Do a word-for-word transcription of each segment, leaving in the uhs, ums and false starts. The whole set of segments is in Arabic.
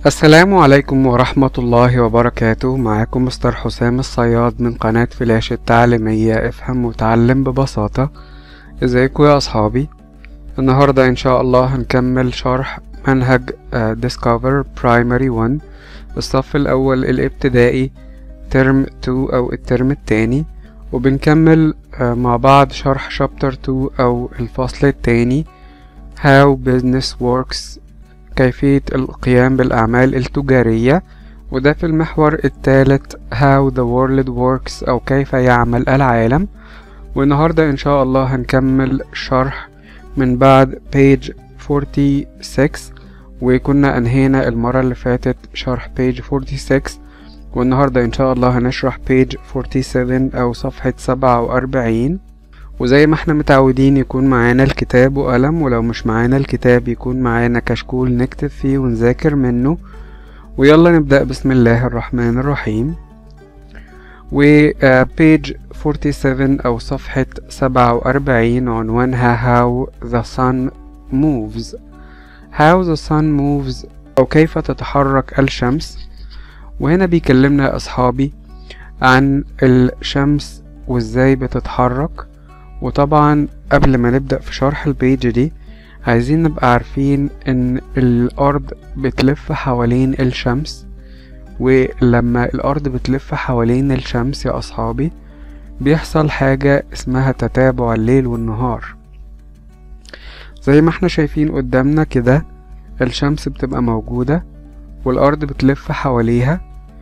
السلام عليكم ورحمة الله وبركاته. معاكم مستر حسام الصياد من قناة فلاش التعليمية افهم وتعلم ببساطة. ازيكم يا اصحابي؟ النهاردة ان شاء الله هنكمل شرح منهج Discover Primary واحد الصف الاول الابتدائي ترم اتنين او الترم التاني، وبنكمل مع بعض شرح شابتر اتنين او الفصل التاني How Business Works، كيفية القيام بالأعمال التجارية، وده في المحور الثالث How the World Works أو كيف يعمل العالم. والنهاردة إن شاء الله هنكمل شرح من بعد page ستة وأربعين، وكنا أنهينا المرة اللي فاتت شرح page ستة وأربعين، والنهاردة إن شاء الله هنشرح page سبعة وأربعين أو صفحة سبعة وأربعين. وزي ما احنا متعودين يكون معانا الكتاب وقلم، ولو مش معانا الكتاب يكون معانا كشكول نكتب فيه ونذاكر منه. ويلا نبدأ بسم الله الرحمن الرحيم. و page سبعة وأربعين أو صفحة سبعة وأربعين عنوانها How the Sun Moves. How the Sun Moves أو كيف تتحرك الشمس. وهنا بيكلمنا يا أصحابي عن الشمس وازاي بتتحرك. وطبعا قبل ما نبدأ في شرح البيج دي عايزين نبقى عارفين ان الارض بتلف حوالين الشمس، ولما الارض بتلف حوالين الشمس يا اصحابي بيحصل حاجة اسمها تتابع الليل والنهار. زي ما احنا شايفين قدامنا كده الشمس بتبقى موجودة والارض بتلف حواليها،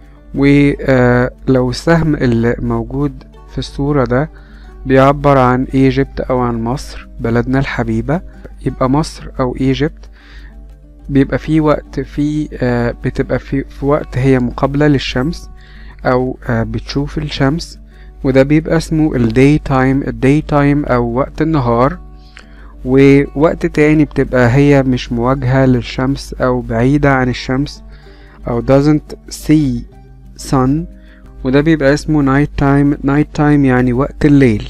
ولو السهم اللي موجود في الصورة ده بيعبر عن ايجيبت او عن مصر بلدنا الحبيبة، يبقى مصر او ايجيبت بيبقى في وقت في آه بتبقى في, في وقت هي مقابلة للشمس او آه بتشوف الشمس، وده بيبقى اسمه الداي تايم الداي تايم او وقت النهار. ووقت تاني بتبقى هي مش مواجهة للشمس او بعيدة عن الشمس او doesn't see sun، وده بيبقى اسمه نايت تايم نايت تايم يعني وقت الليل.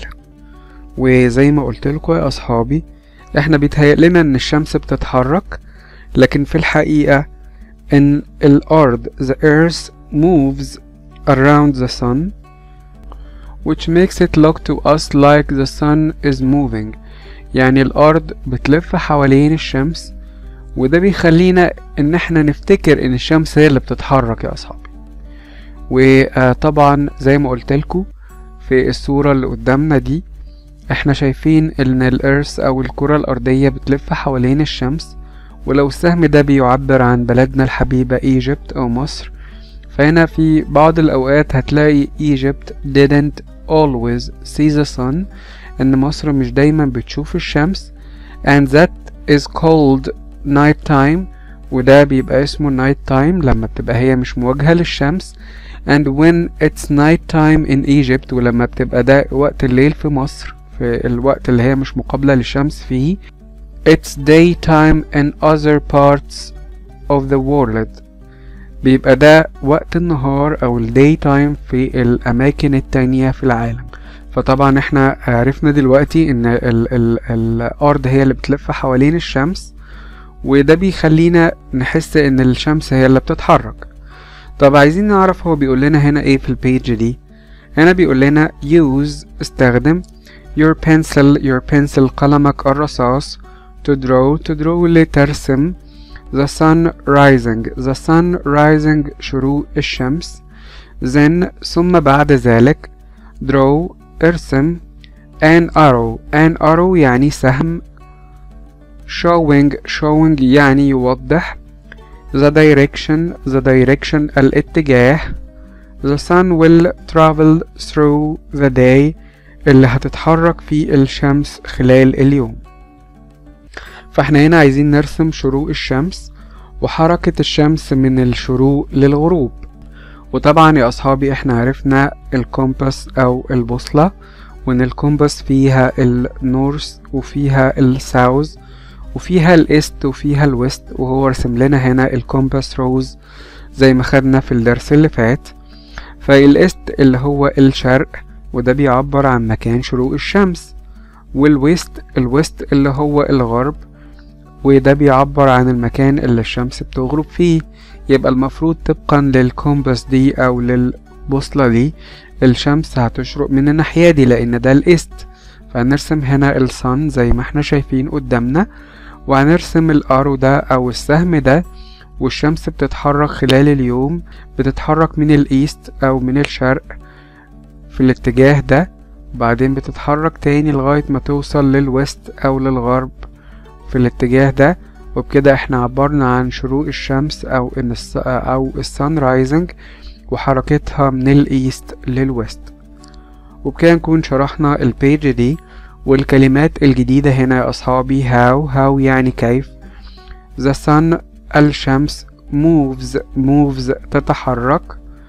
وزي ما قلت لكم يا اصحابي احنا بيتهيأ لنا ان الشمس بتتحرك، لكن في الحقيقة ان الارض the earth moves around the sun which makes it look to us like the sun is moving. يعني الارض بتلف حوالين الشمس، وده بيخلينا ان احنا نفتكر ان الشمس هي اللي بتتحرك يا اصحابي. وطبعا زي ما قلت لكم في الصورة اللي قدامنا دي احنا شايفين ان الارث او الكرة الارضية بتلف حوالين الشمس، ولو السهم ده بيعبر عن بلدنا الحبيبة ايجيبت او مصر، فهنا في بعض الاوقات هتلاقي Egypt didn't always see the sun، ان مصر مش دايما بتشوف الشمس، and that is called night time، وده بيبقى اسمه night time لما بتبقى هي مش مواجهة للشمس. and when it's night time in Egypt، ولما بتبقى ده وقت الليل في مصر في الوقت اللي هي مش مقابلة للشمس فيه it's daytime in other parts of the world، بيبقى ده وقت النهار او الداي تايم في الاماكن التانية في العالم. فطبعا احنا عرفنا دلوقتي ان ال ال الارض هي اللي بتلف حوالين الشمس، وده بيخلينا نحس ان الشمس هي اللي بتتحرك. طب عايزين نعرف هو بيقول لنا هنا ايه في البيج دي. هنا بيقول لنا use استخدم your pencil your pencil قلمك الرصاص to draw to draw لترسم the sun rising the sun rising شروق الشمس. then ثم بعد ذلك draw ارسم an arrow an arrow يعني سهم، showing showing يعني يوضح the direction the direction الاتجاه. the sun will travel through the day اللي هتتحرك فيه الشمس خلال اليوم. فاحنا هنا عايزين نرسم شروق الشمس وحركة الشمس من الشروق للغروب. وطبعا يا اصحابي احنا عرفنا الكومباس او البوصلة، وان الكومباس فيها النورث وفيها الساوث وفيها الايست وفيها الويست، وهو رسم لنا هنا الكومباس روز زي ما خدنا في الدرس اللي فات. فالايست اللي هو الشرق وده بيعبر عن مكان شروق الشمس، والويست الويست اللي هو الغرب وده بيعبر عن المكان اللي الشمس بتغرب فيه. يبقى المفروض طبقا للكومباس دي او للبوصلة دي الشمس هتشرق من الناحية دي لان ده الايست. فهنرسم هنا الصن زي ما احنا شايفين قدامنا، وهنرسم الارو ده او السهم ده، والشمس بتتحرك خلال اليوم، بتتحرك من الايست او من الشرق في الاتجاه ده، وبعدين بتتحرك تاني لغاية ما توصل للويست او للغرب في الاتجاه ده. وبكده احنا عبرنا عن شروق الشمس او ان الس او السان رايزنج وحركتها من الايست للويست. وبكده نكون شرحنا البيج دي. والكلمات الجديدة هنا يا أصحابي how how يعني كيف. the sun الشمس moves moves تتحرك.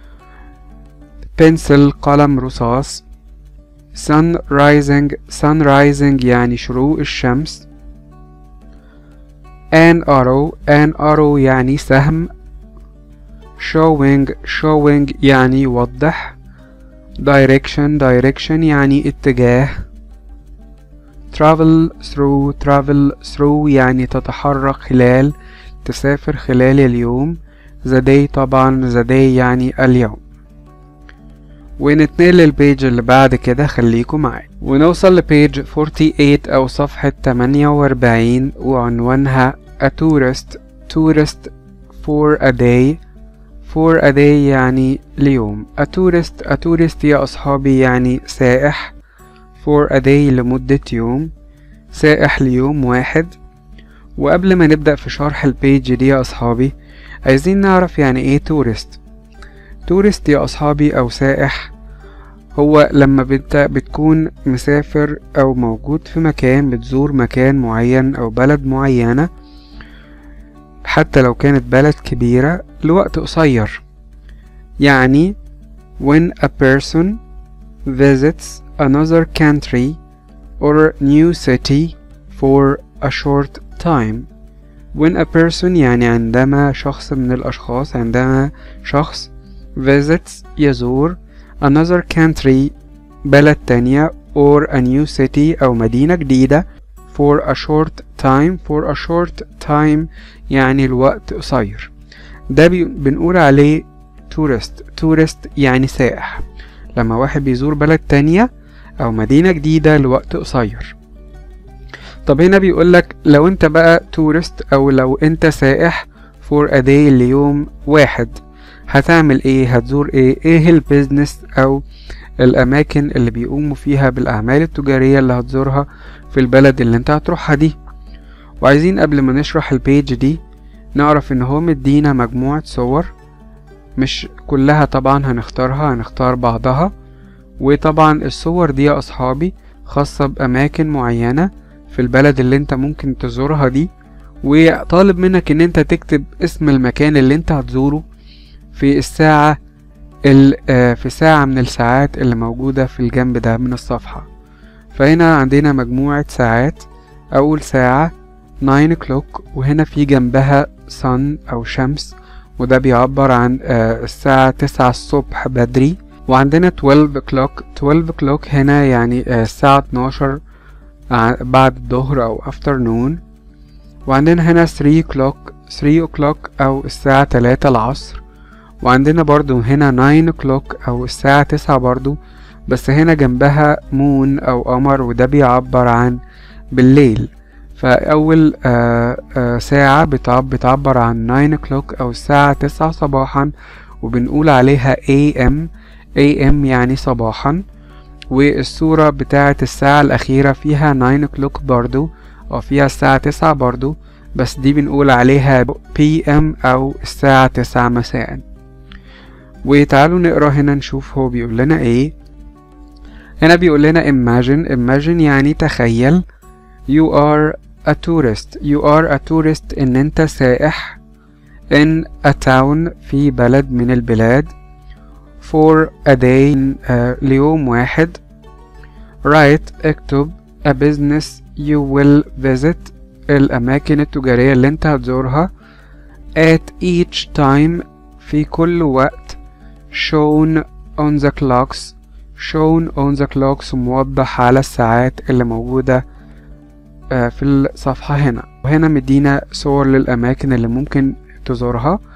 pencil قلم رصاص. sun rising sun rising يعني شروق الشمس. an arrow an arrow يعني سهم. showing showing يعني يوضح. direction direction يعني اتجاه. travel through travel through يعني تتحرك خلال، تسافر خلال اليوم. the day طبعا the day يعني اليوم. ونتنقل للبيج اللي بعد كده، خليكم معايا ونوصل لبيج أربعة وأربعين او صفحة تمانية وأربعين وعنوانها a tourist tourist for a day for a day يعني ليوم. a tourist a tourist يا أصحابي يعني سائح. for a day لمدة يوم، سائح ليوم واحد. وقبل ما نبدأ في شرح البيج دي يا أصحابي عايزين نعرف يعني ايه tourist. tourist يا أصحابي أو سائح هو لما بت بتكون مسافر أو موجود في مكان، بتزور مكان معين أو بلد معينة حتى لو كانت بلد كبيرة لوقت قصير. يعني when a person visits another country or new city for a short time. when a person يعني عندما شخص من الأشخاص عندما شخص visits يزور another country بلد تانية or a new city أو مدينة جديدة for a short time for a short time يعني الوقت قصير. ده بنقول عليه tourist tourist يعني سائح لما واحد بيزور بلد تانية أو مدينة جديدة لوقت قصير. طب هنا بيقولك لو انت بقى tourist أو لو انت سائح for a day ليوم واحد هتعمل ايه؟ هتزور ايه؟ ايه البيزنس او الاماكن اللي بيقوموا فيها بالاعمال التجارية اللي هتزورها في البلد اللي انت هتروحها دي؟ وعايزين قبل ما نشرح البيج دي نعرف ان هو مدينا مجموعة صور، مش كلها طبعا هنختارها، هنختار بعضها. وطبعا الصور دي يا اصحابي خاصة باماكن معينة في البلد اللي انت ممكن تزورها دي، وطالب منك ان انت تكتب اسم المكان اللي انت هتزوره في الساعة في ساعة من الساعات اللي موجودة في الجنب ده من الصفحة. فهنا عندنا مجموعة ساعات. أول ساعة nine o'clock وهنا في جنبها sun أو شمس وده بيعبر عن الساعة تسعة الصبح بدري. وعندنا twelve o'clock twelve o'clock هنا يعني الساعة اتناشر بعد الظهر أو afternoon. وعندنا هنا three o'clock three o'clock أو الساعة تلاتة العصر. وعندنا برضو هنا nine o'clock أو الساعة تسعة برضو، بس هنا جنبها مون أو قمر وده بيعبر عن بالليل. فأول آآ آآ ساعة بتعبر عن nine o'clock أو الساعة تسعة صباحا وبنقول عليها A M A M يعني صباحا. والصورة بتاعة الساعة الأخيرة فيها nine o'clock برضو أو فيها الساعة تسعة برضو، بس دي بنقول عليها P M أو الساعة تسعة مساء. وتعالوا نقرأ هنا نشوف هو بيقول لنا ايه. هنا بيقول لنا imagine imagine يعني تخيل. you are a tourist you are a tourist ان انت سائح in a town في بلد من البلاد for a day uh, ليوم واحد. write اكتب a business you will visit الأماكن التجارية اللي انت هتزورها at each time في كل وقت. shown on the clocks shown on the clocks موضح على الساعات اللي موجودة في الصفحة هنا. وهنا مدينا صور للأماكن اللي ممكن تزورها.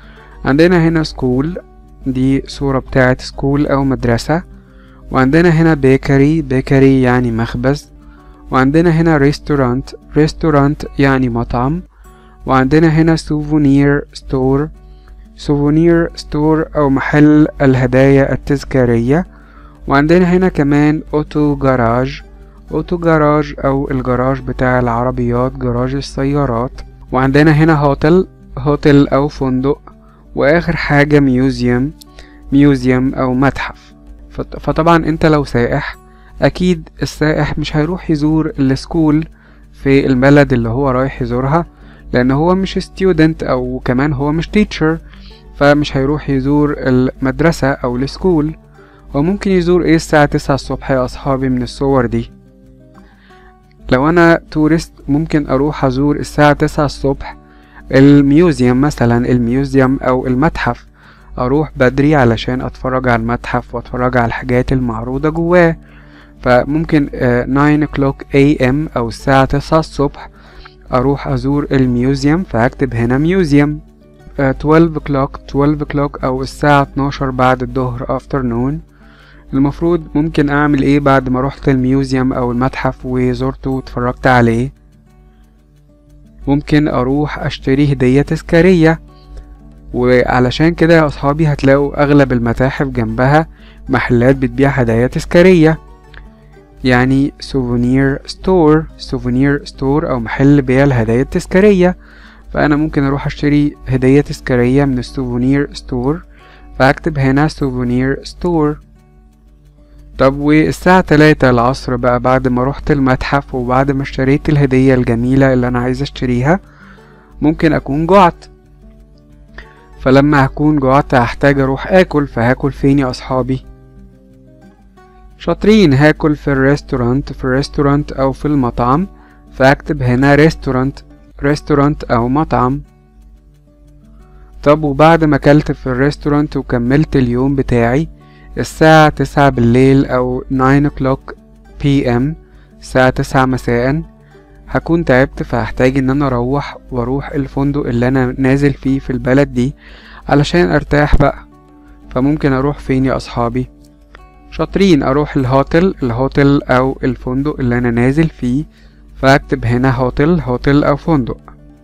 عندنا هنا سكول، دي صورة بتاعت سكول أو مدرسة. وعندنا هنا بيكري، بيكري يعني مخبز. وعندنا هنا ريستورانت، ريستورانت يعني مطعم. وعندنا هنا سوفونير ستور، سوفونير ستور أو محل الهدايا التذكارية. وعندنا هنا كمان أوتو جراج، أوتو جراج أو الجراج بتاع العربيات، جراج السيارات. وعندنا هنا هوتل، هوتل أو فندق. وآخر حاجة ميوزيوم، ميوزيوم أو متحف. فطبعا انت لو سائح أكيد السائح مش هيروح يزور السكول في البلد اللي هو رايح يزورها، لأن هو مش ستودنت أو كمان هو مش تيتشر، فمش هيروح يزور المدرسة أو السكول. وممكن يزور ايه الساعة تسعة الصبح يا أصحابي من الصور دي؟ لو أنا تورست ممكن أروح أزور الساعة تسعة الصبح الميوزيوم مثلا، الميوزيوم أو المتحف. أروح بدري علشان أتفرج على المتحف وأتفرج على الحاجات المعروضة جواه. فممكن ناين o'clock إيه إم أو الساعة تسعة الصبح أروح أزور الميوزيوم، فهكتب هنا ميوزيوم. twelve o'clock twelve o'clock أو الساعة اتناشر بعد الظهر afternoon. المفروض ممكن أعمل إيه بعد ما روحت الميوزيوم أو المتحف وزرته واتفرجت عليه؟ ممكن أروح أشتري هدية تذكارية. وعلشان كده يا أصحابي هتلاقوا أغلب المتاحف جنبها محلات بتبيع هدايا تذكارية، يعني سوفونير ستور، سوفونير ستور أو محل بيع الهدايا التذكارية. فأنا ممكن أروح أشتري هدية تذكارية من السوفونير ستور، فأكتب هنا سوفونير ستور. طب والساعة تلاتة العصر بقى، بعد ما روحت المتحف وبعد ما اشتريت الهدية الجميلة اللي أنا عايز اشتريها، ممكن أكون جعت. فلما هكون جعت هحتاج أروح أكل، فهاكل فين يا أصحابي؟ شاطرين، هاكل في الريستورانت، في الريستورانت أو في المطعم. فأكتب هنا ريستورانت، ريستورانت أو مطعم. طب وبعد ما أكلت في الريستورانت وكملت اليوم بتاعي الساعة تسعة بالليل أو nine o'clock بي إم، الساعة تسعة مساء، هكون تعبت، فهحتاج ان انا اروح واروح الفندق اللي انا نازل فيه في البلد دي علشان ارتاح بقى. فممكن اروح فين يا اصحابي؟ شاطرين، اروح الهوتل، الهوتل او الفندق اللي انا نازل فيه. فاكتب هنا هوتل، هوتل او فندق.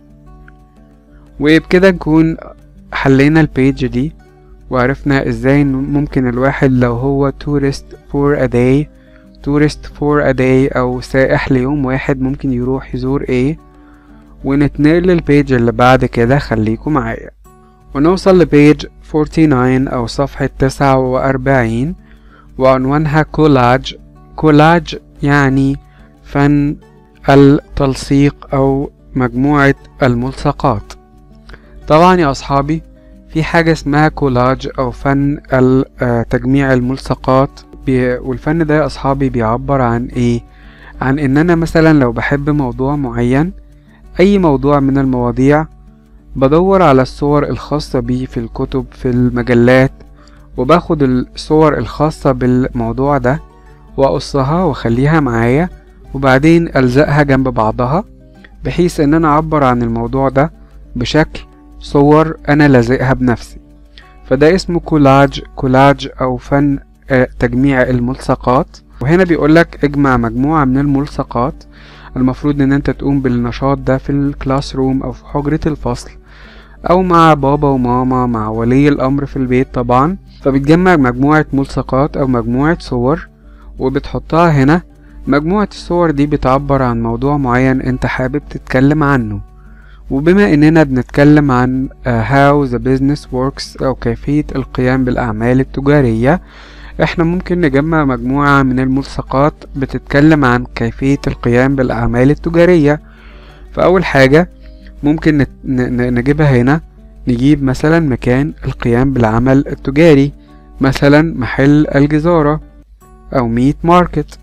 وبكده نكون حلينا البيج دي وعرفنا ازاي ممكن الواحد لو هو tourist for a day tourist for a day او سائح ليوم واحد ممكن يروح يزور ايه. ونتنقل للبيج اللي بعد كده، خليكم معايا ونوصل لبيج تسعة وأربعين او صفحة تسعة وأربعين، وعنوانها كولاج. كولاج يعني فن التلصيق او مجموعة الملصقات. طبعا يا اصحابي في حاجة اسمها كولاج او فن تجميع الملصقات، والفن ده يا اصحابي بيعبر عن ايه؟ عن ان انا مثلا لو بحب موضوع معين، اي موضوع من المواضيع، بدور على الصور الخاصة بيه في الكتب في المجلات، وباخد الصور الخاصة بالموضوع ده واقصها واخليها معايا، وبعدين الزقها جنب بعضها بحيث ان انا اعبر عن الموضوع ده بشكل صور انا لازقها بنفسي. فده اسمه كولاج، كولاج او فن تجميع الملصقات. وهنا بيقولك اجمع مجموعة من الملصقات. المفروض ان انت تقوم بالنشاط ده في الكلاس روم او في حجرة الفصل او مع بابا وماما، مع ولي الامر في البيت طبعا. فبتجمع مجموعة ملصقات او مجموعة صور وبتحطها هنا. مجموعة الصور دي بتعبر عن موضوع معين انت حابب تتكلم عنه. وبما اننا بنتكلم عن how the business works او كيفية القيام بالاعمال التجارية، احنا ممكن نجمع مجموعة من الملصقات بتتكلم عن كيفية القيام بالاعمال التجارية. فاول حاجة ممكن نجيبها هنا، نجيب مثلا مكان القيام بالعمل التجاري، مثلا محل الجزارة او ميت ماركت.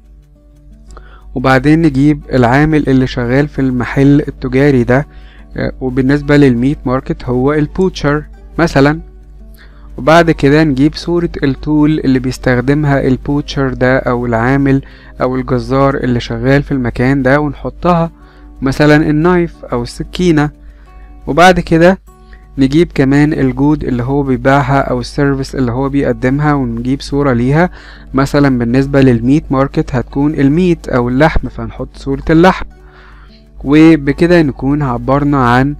وبعدين نجيب العامل اللي شغال في المحل التجاري ده، وبالنسبة للميت ماركت هو البوتشر مثلا. وبعد كده نجيب صورة التول اللي بيستخدمها البوتشر ده او العامل او الجزار اللي شغال في المكان ده ونحطها، مثلا النايف او السكينة. وبعد كده نجيب كمان الجود اللي هو بيبيعها او السيرفيس اللي هو بيقدمها ونجيب صورة ليها. مثلا بالنسبة للميت ماركت هتكون الميت او اللحم، فنحط صورة اللحم. وبكده نكون عبرنا عن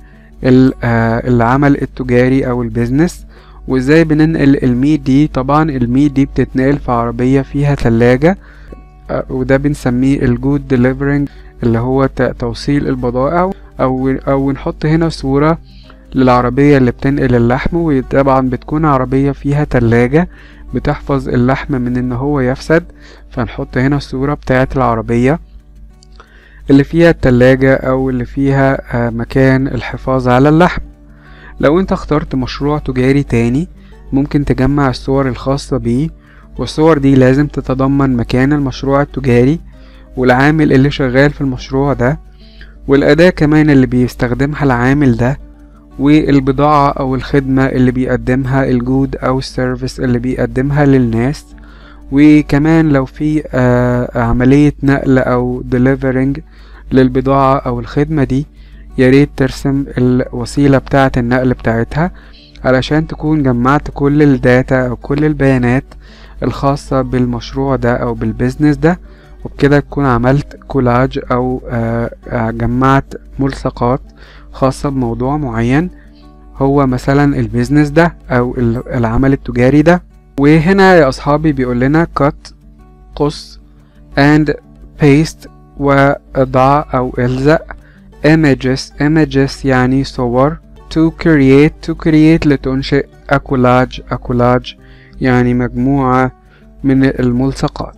العمل التجاري او البيزنس وازاي بننقل الميت دي. طبعا الميت دي بتتنقل في عربية فيها ثلاجة، وده بنسميه الجود ديليفرينج اللي هو توصيل البضائع. او او نحط هنا صورة للعربية اللي بتنقل اللحم، وطبعا بتكون عربية فيها تلاجة بتحفظ اللحم من ان هو يفسد، فنحط هنا الصورة بتاعة العربية اللي فيها التلاجة او اللي فيها مكان الحفاظ على اللحم. لو انت اخترت مشروع تجاري تاني ممكن تجمع الصور الخاصة بيه، والصور دي لازم تتضمن مكان المشروع التجاري والعامل اللي شغال في المشروع ده، والأداة كمان اللي بيستخدمها العامل ده، والبضاعة أو الخدمة اللي بيقدمها الجود أو السيرفيس اللي بيقدمها للناس. وكمان لو في آه عملية نقل أو delivering للبضاعة أو الخدمة دي ياريت ترسم الوسيلة بتاعة النقل بتاعتها علشان تكون جمعت كل الداتا أو كل البيانات الخاصة بالمشروع ده أو بالبيزنس ده. وبكده تكون عملت كولاج أو آه جمعت ملصقات خاصة بموضوع معين هو مثلا البيزنس ده أو العمل التجاري ده. وهنا يا أصحابي بيقول لنا cut قص and paste وضع أو الزق images images يعني صور to create to create لتنشئ a collage a collage يعني مجموعة من الملصقات.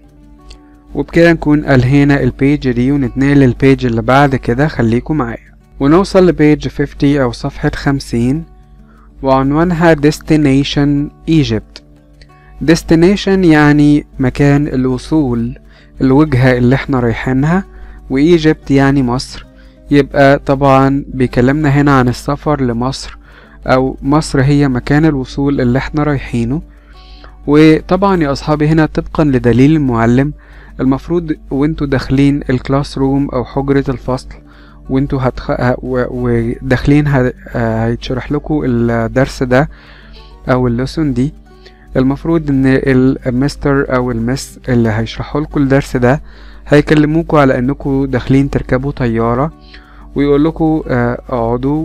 وبكده نكون ألهينا البيج دي ونتنقل للبيج اللي بعد كده. خليكم معايا ونوصل لبيج خمسين أو صفحة خمسين وعنوانها destination Egypt. destination يعني مكان الوصول، الوجهة اللي احنا رايحينها، وإيجيبت يعني مصر. يبقى طبعا بيكلمنا هنا عن السفر لمصر أو مصر هي مكان الوصول اللي احنا رايحينه. وطبعا يا أصحابي هنا طبقا لدليل المعلم المفروض وانتوا داخلين الكلاس روم أو حجرة الفصل وانتوا هتخ... وداخلين هيتشرح لكم الدرس ده او اللسون دي، المفروض ان المستر او المس اللي هيشرحوا لكم الدرس ده هيكلموكوا على انكم داخلين تركبوا طيارة، ويقول لكم اقعدوا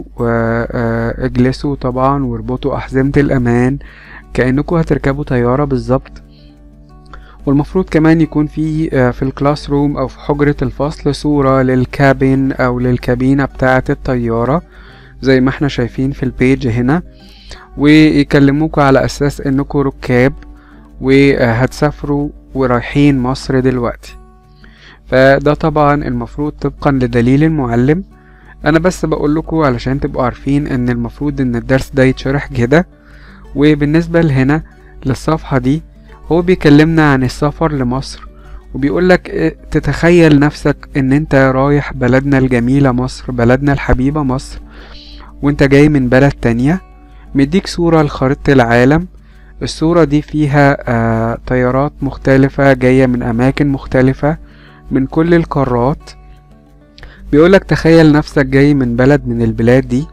واجلسوا طبعا واربطوا احزمة الامان كأنكم هتركبوا طيارة بالظبط. والمفروض كمان يكون في في الكلاس روم او في حجرة الفصل صورة للكابين او للكابينة بتاعة الطيارة زي ما احنا شايفين في البيج هنا، ويكلموكوا على اساس انكم ركاب وهتسافروا ورايحين مصر دلوقتي. فده طبعا المفروض طبقا لدليل المعلم. انا بس بقول لكم علشان تبقوا عارفين ان المفروض ان الدرس ده يتشرح كده. وبالنسبة لهنا للصفحة دي هو بيكلمنا عن السفر لمصر، وبيقولك تتخيل نفسك ان انت رايح بلدنا الجميلة مصر، بلدنا الحبيبة مصر، وانت جاي من بلد تانية. مديك صورة لخريطة العالم، الصورة دي فيها آه طيارات مختلفة جاية من اماكن مختلفة من كل القارات. بيقولك تخيل نفسك جاي من بلد من البلاد دي،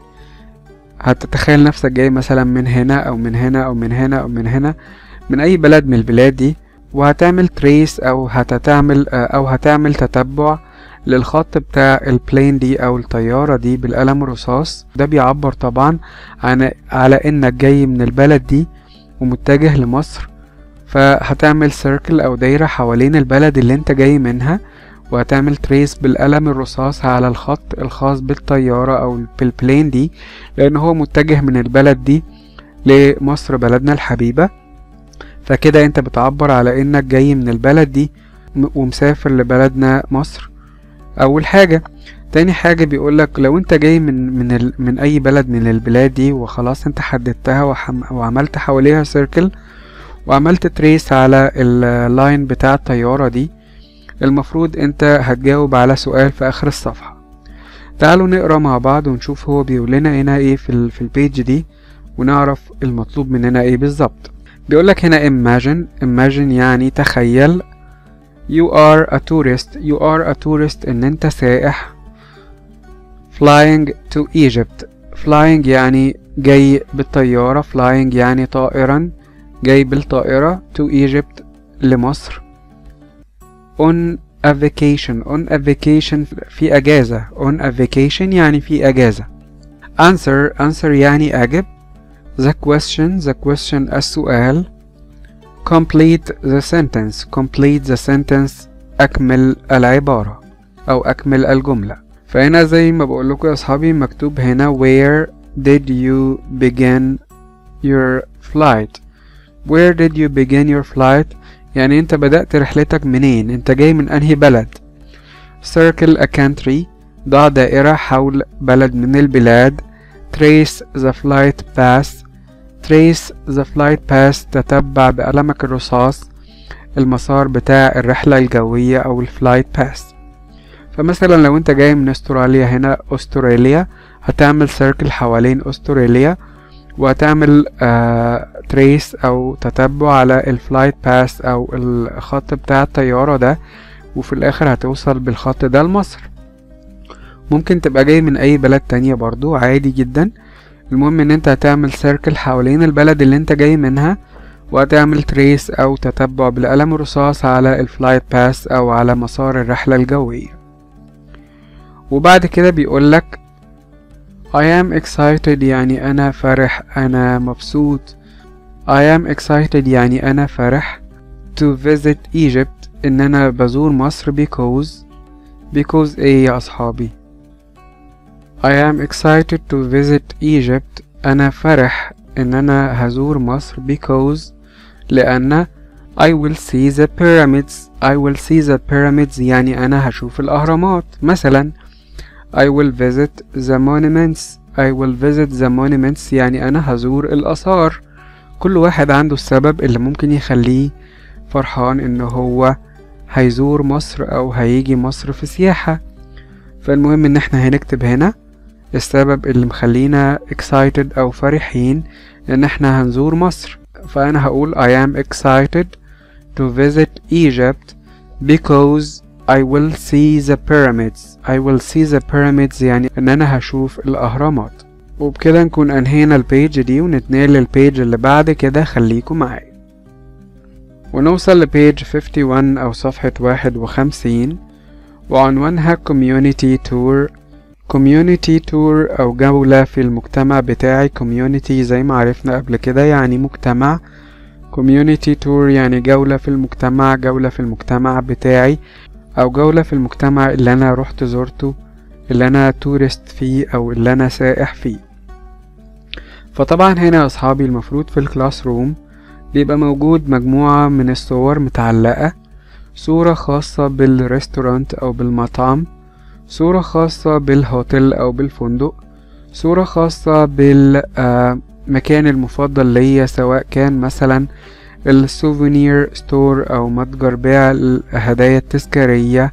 هتتخيل نفسك جاي مثلا من هنا او من هنا او من هنا او من هنا من اي بلد من البلاد دي، وهتعمل تريس او هتعمل او هتعمل تتبع للخط بتاع البلين دي او الطيارة دي بالقلم الرصاص. ده بيعبر طبعا عن على انك جاي من البلد دي ومتجه لمصر، فهتعمل سيركل او دايرة حوالين البلد اللي انت جاي منها، وهتعمل تريس بالقلم الرصاص على الخط الخاص بالطيارة او بالبلين دي، لان هو متجه من البلد دي لمصر بلدنا الحبيبة. فكده انت بتعبر على انك جاي من البلد دي ومسافر لبلدنا مصر. اول حاجة. تاني حاجة بيقولك لو انت جاي من من ال من اي بلد من البلاد دي وخلاص انت حددتها وعملت حواليها سيركل وعملت تريس على اللاين بتاع الطيارة دي، المفروض انت هتجاوب على سؤال في اخر الصفحة. تعالوا نقرأ مع بعض ونشوف هو بيقول لنا هنا ايه في في البيج دي ونعرف المطلوب مننا ايه بالظبط. بيقولك هنا imagine imagine يعني تخيل. you are a tourist you are a tourist ان انت سائح. flying to Egypt flying يعني جاي بالطيارة flying يعني طائرا، جاي بالطائرة to Egypt لمصر. on a vacation on a vacation في أجازة on a vacation يعني في أجازة. answer answer يعني أجب. the question the question السؤال. complete the sentence complete the sentence أكمل العبارة أو أكمل الجملة. فهنا زي ما بقول لكم يا أصحابي مكتوب هنا where did you begin your flight where did you begin your flight يعني انت بدأت رحلتك منين، انت جاي من انهي بلد. circle a country ضع دائرة حول بلد من البلاد. trace the flight path trace the flight path تتبع بقلمك الرصاص المسار بتاع الرحلة الجوية أو الفلايت باس. فمثلا لو انت جاي من استراليا هنا استراليا هتعمل سيركل حوالين استراليا وهتعمل تريس او تتبع على الفلايت باس او الخط بتاع الطيارة ده، وفي الاخر هتوصل بالخط ده لمصر. ممكن تبقى جاي من اي بلد تانية برضو عادي جدا، المهم ان انت هتعمل سيركل حوالين البلد اللي انت جاي منها وهتعمل تريس او تتبع بالقلم الرصاص على الفلايت باس او على مسار الرحلة الجوية. وبعد كده بيقولك I am excited يعني انا فرح انا مبسوط. I am excited يعني انا فرح. to visit Egypt ان انا بزور مصر because because ايه يا اصحابي؟ I am excited to visit Egypt انا فرح ان انا هزور مصر because لان I will see the pyramids I will see the pyramids يعني انا هشوف الاهرامات. مثلا I will visit the monuments I will visit the monuments يعني انا هزور الاثار. كل واحد عنده السبب اللي ممكن يخليه فرحان ان هو هيزور مصر او هيجي مصر في سياحة. فالمهم ان احنا هنكتب هنا السبب اللي مخلينا excited او فرحين ان احنا هنزور مصر. فانا هقول I am excited to visit Egypt because I will see the pyramids I will see the pyramids يعني ان انا هشوف الاهرامات. وبكده نكون انهينا البيج دي ونتنقل للبيج اللي بعد كده، خليكم معايا ونوصل لبيج واحد وخمسين او صفحة واحد وخمسين وعنوانها community tour. community tour او جولة في المجتمع بتاعي. community زي ما عرفنا قبل كده يعني مجتمع. community tour يعني جولة في المجتمع جولة في المجتمع بتاعي او جولة في المجتمع اللي انا رحت زرته اللي انا تورست فيه او اللي انا سائح فيه. فطبعا هنا يا اصحابي المفروض في الكلاس روم بيبقى موجود مجموعة من الصور متعلقة. صورة خاصة بالريستورانت او بالمطعم، صورة خاصة بالهوتيل او بالفندق، صورة خاصة بالمكان المفضل ليا سواء كان مثلا السوفينير ستور او متجر بيع الهدايا التذكارية،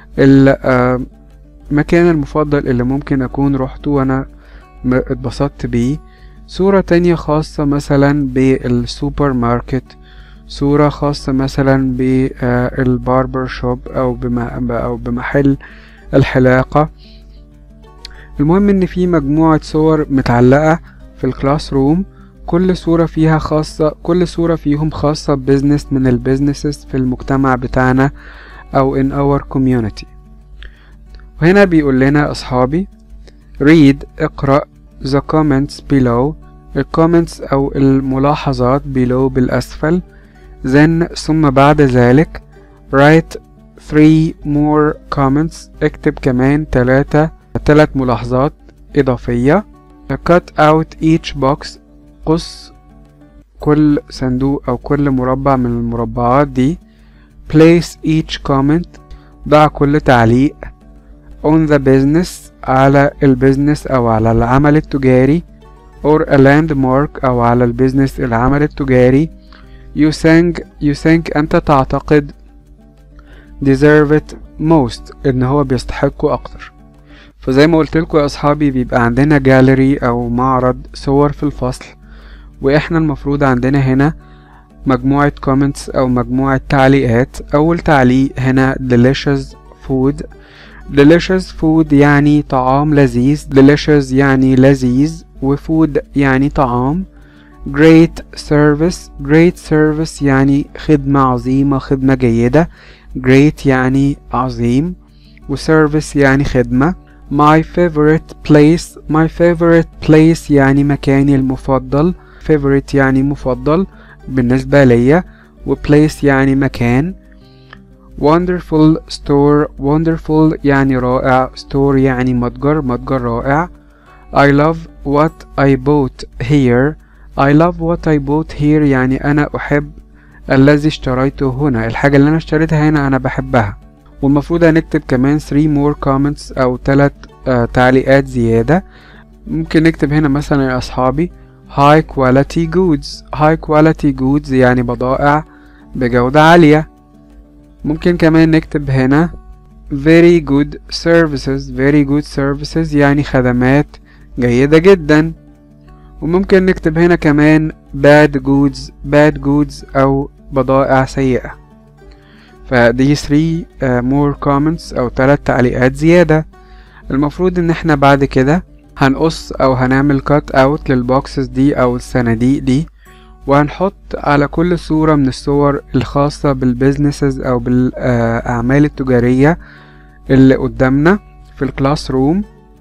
المكان المفضل اللي ممكن اكون رحته وانا اتبسطت بيه. صورة تانية خاصة مثلا بالسوبر ماركت، صورة خاصة مثلا بالباربر شوب او او بمحل الحلاقة. المهم ان في مجموعة صور متعلقة في الكلاس روم، كل صورة فيها خاصة كل صورة فيهم خاصة ببزنس من البزنسز في المجتمع بتاعنا او in our community. وهنا بيقول لنا اصحابي read اقرأ the comments below الكومنتس او الملاحظات below بالاسفل. then ثم بعد ذلك write three more comments اكتب كمان تلاتة تلات ملاحظات اضافية. cut out each box قص كل صندوق او كل مربع من المربعات دي. place each comment ضع كل تعليق. on the business على البيزنس او على العمل التجاري or a landmark او على البيزنس العمل التجاري. you think you think انت تعتقد deserve it most ان هو بيستحقه اكتر. فزي ما قلت لكم يا اصحابي بيبقى عندنا جاليري او معرض صور في الفصل، واحنا المفروض عندنا هنا مجموعة comments او مجموعة تعليقات. اول تعليق هنا delicious food delicious food يعني طعام لذيذ. delicious يعني لذيذ و food يعني طعام. great service great service يعني خدمة عظيمة، خدمة جيدة. great يعني عظيم، و service يعني خدمة. my favorite place my favorite place يعني مكاني المفضل. favorite يعني مفضل بالنسبة ليا، و place يعني مكان. wonderful store wonderful يعني رائع، store يعني متجر، متجر رائع. I love what I bought here I love what I bought here يعني أنا أحب الذي اشتريته هنا، الحاجة اللي أنا اشتريتها هنا أنا بحبها. والمفروض هنكتب كمان three more comments أو تلات آه تعليقات زيادة. ممكن نكتب هنا مثلا يا أصحابي high quality goods high quality goods يعني بضائع بجودة عالية. ممكن كمان نكتب هنا very good services very good services يعني خدمات جيدة جدا. وممكن نكتب هنا كمان bad goods bad goods أو بضائع سيئة. فدي three uh, more comments أو تلات تعليقات زيادة. المفروض ان احنا بعد كده هنقص او هنعمل cut out للبوكسز دي او الصناديق دي، وهنحط على كل صورة من الصور الخاصة بالبيزنسز او بالاعمال التجارية اللي قدامنا في الكلاس روم.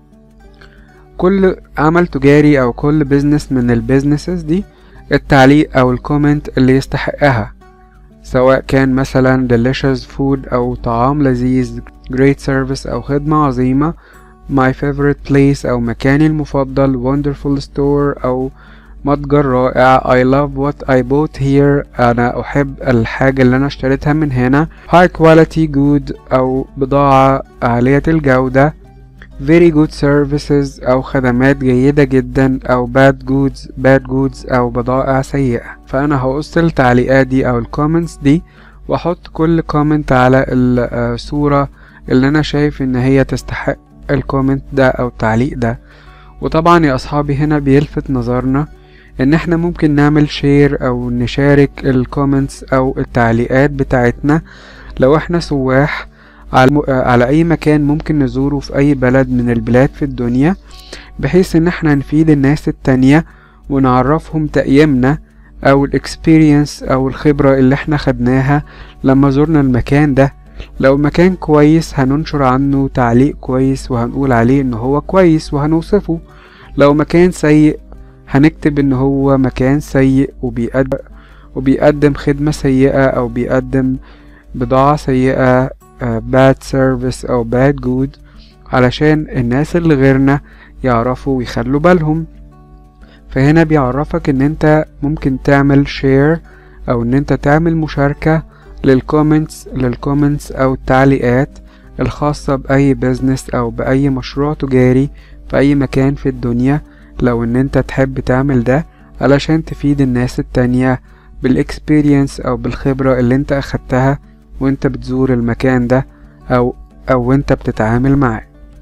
كل عمل تجاري او كل بيزنس من البيزنسز دي التعليق او الكومنت اللي يستحقها، سواء كان مثلا delicious food او طعام لذيذ، great service او خدمة عظيمة، my favorite place او مكاني المفضل، wonderful store او متجر رائع، I love what I bought here انا احب الحاجة اللي انا اشتريتها من هنا، high quality good او بضاعة عالية الجودة، very good services او خدمات جيدة جدا، او bad goods bad goods او بضائع سيئة. فانا هقص التعليقات دي او الكومنتس دي واحط كل كومنت على الصورة اللي انا شايف ان هي تستحق الكومنت ده او التعليق ده. وطبعا يا اصحابي هنا بيلفت نظرنا ان احنا ممكن نعمل شير او نشارك الكومنتس او التعليقات بتاعتنا لو احنا سواح على, على اي مكان ممكن نزوره في اي بلد من البلاد في الدنيا، بحيث ان احنا نفيد الناس التانية ونعرفهم تقييمنا او الاكسبيرينس او الخبرة اللي احنا خدناها لما زورنا المكان ده. لو مكان كويس هننشر عنه تعليق كويس وهنقول عليه ان هو كويس وهنوصفه. لو مكان سيء هنكتب ان هو مكان سيء وبيقدم, وبيقدم خدمة سيئة او بيقدم بضاعة سيئة uh, bad service او bad good، علشان الناس اللي غيرنا يعرفوا ويخلوا بالهم. فهنا بيعرفك ان انت ممكن تعمل share او ان انت تعمل مشاركة للكومنتس للكومنتس او التعليقات الخاصة باي بيزنس او باي مشروع تجاري في اي مكان في الدنيا، لو ان انت تحب تعمل ده علشان تفيد الناس التانية بالاكسبيرينس او بالخبرة اللي انت اخدتها وانت بتزور المكان ده او او انت بتتعامل معاه.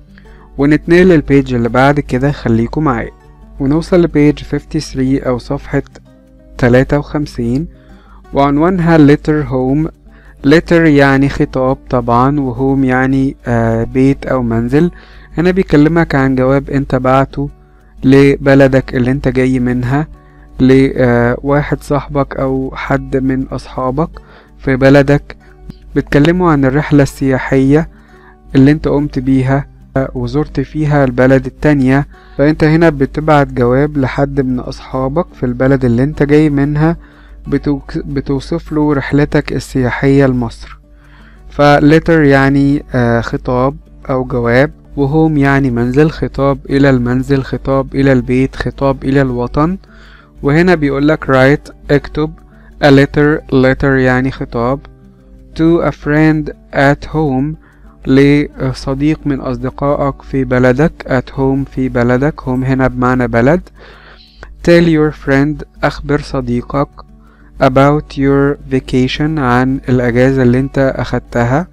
ونتنقل للبيج اللي بعد كده، خليكم معايا ونوصل لبيج خمسة وخمسين او صفحة تلاتة وخمسين، وعنوانها letter home. letter يعني خطاب طبعا، وهوم يعني آه بيت او منزل. هنا بيكلمك عن جواب انت بعته لبلدك اللي انت جاي منها، لواحد صاحبك او حد من اصحابك في بلدك، بتكلموا عن الرحلة السياحية اللي انت قمت بيها وزرت فيها البلد التانية. فانت هنا بتبعت جواب لحد من اصحابك في البلد اللي انت جاي منها، بتوصف له رحلتك السياحية لمصر. فليتر يعني آه خطاب او جواب، وهوم يعني منزل، خطاب الى المنزل، خطاب الى البيت، خطاب الى الوطن. وهنا بيقولك write اكتب a letter letter يعني خطاب to a friend at home لصديق من أصدقائك في بلدك. at home في بلدك، home هنا بمعنى بلد. tell your friend أخبر صديقك about your vacation عن الأجازة اللي انت أخدتها.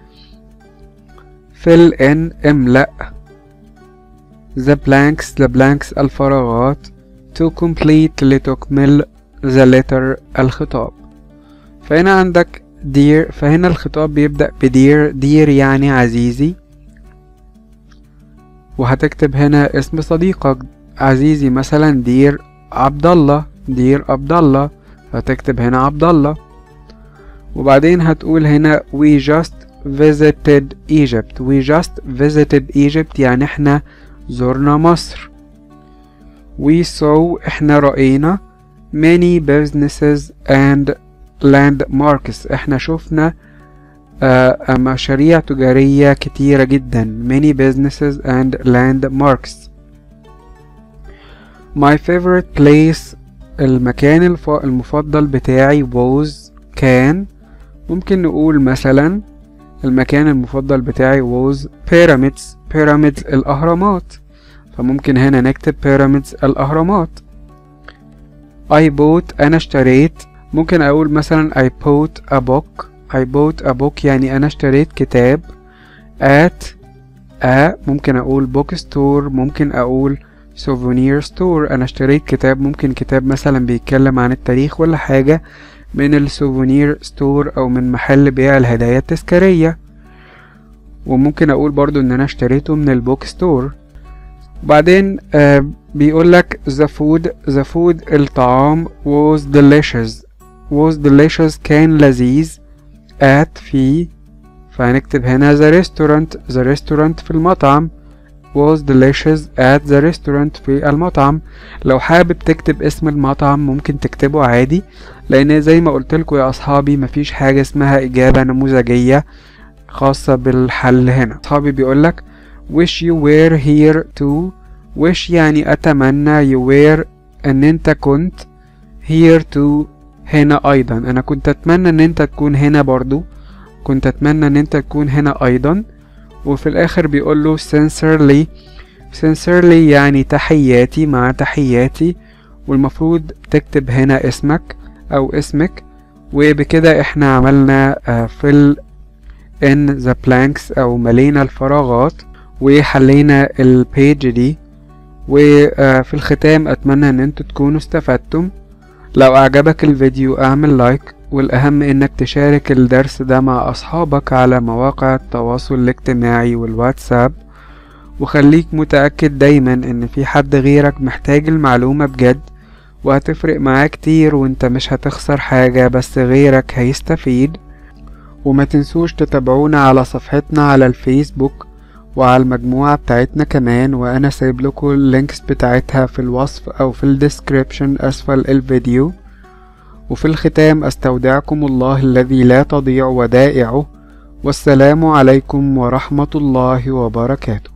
fill in املأ the blanks the blanks الفراغات to complete لتكمل the letter الخطاب. فهنا عندك dear، فهنا الخطاب بيبدأ بدير. dear يعني عزيزي، وهتكتب هنا اسم صديقك عزيزي مثلا دير عبد الله، دير عبد الله، فتكتب هنا عبد الله. وبعدين هتقول هنا we just visited Egypt. we just visited Egypt يعني احنا زرنا مصر. we saw احنا رأينا many businesses and landmarks. احنا شفنا آه مشاريع تجارية كتيرة جدا. many businesses and landmarks. my favorite place المكان الف... المفضل بتاعي was كان. ممكن نقول مثلا المكان المفضل بتاعي was pyramids. pyramids الأهرامات، فممكن هنا نكتب pyramids الأهرامات. I bought أنا اشتريت. ممكن أقول مثلا I bought a book. I bought a book يعني أنا اشتريت كتاب. at a ممكن أقول book store. ممكن أقول souvenir store. أنا اشتريت كتاب، ممكن كتاب مثلا بيتكلم عن التاريخ ولا حاجة من السوفونير ستور أو من محل بيع الهدايا التذكارية. وممكن أقول برضو إن أنا اشتريته من البوك ستور. وبعدين آه بيقولك the food the food الطعام was delicious. was delicious كان لذيذ. at في، فهنكتب هنا the restaurant. the restaurant في المطعم. was delicious at the restaurant في المطعم. لو حابب تكتب اسم المطعم ممكن تكتبه عادي، لان زي ما قلتلكوا يا اصحابي مفيش حاجة اسمها اجابة نموذجية خاصة بالحل. هنا اصحابي بيقولك wish you were here too. wish يعني اتمنى، you were ان انت كنت، here too هنا ايضا. انا كنت اتمنى ان انت تكون هنا برضو، كنت اتمنى ان انت تكون هنا ايضا. وفي الاخر بيقوله sincerely. sincerely يعني تحياتي، مع تحياتي. والمفروض تكتب هنا اسمك او اسمك. وبكده احنا عملنا fill in the blanks او ملينا الفراغات وحلينا البيج دي. وفي الختام اتمنى ان انتوا تكونوا استفدتم. لو اعجبك الفيديو اعمل لايك، والاهم انك تشارك الدرس ده مع اصحابك على مواقع التواصل الاجتماعي والواتساب. وخليك متأكد دايما ان في حد غيرك محتاج المعلومة بجد، وهتفرق معاه كتير وانت مش هتخسر حاجة بس غيرك هيستفيد. وما تنسوش تتابعونا على صفحتنا على الفيسبوك وعلى المجموعة بتاعتنا كمان، وانا سايب لكم اللينكس بتاعتها في الوصف او في الديسكريبشن اسفل الفيديو. وفي الختام استودعكم الله الذي لا تضيع ودائعه، والسلام عليكم ورحمة الله وبركاته.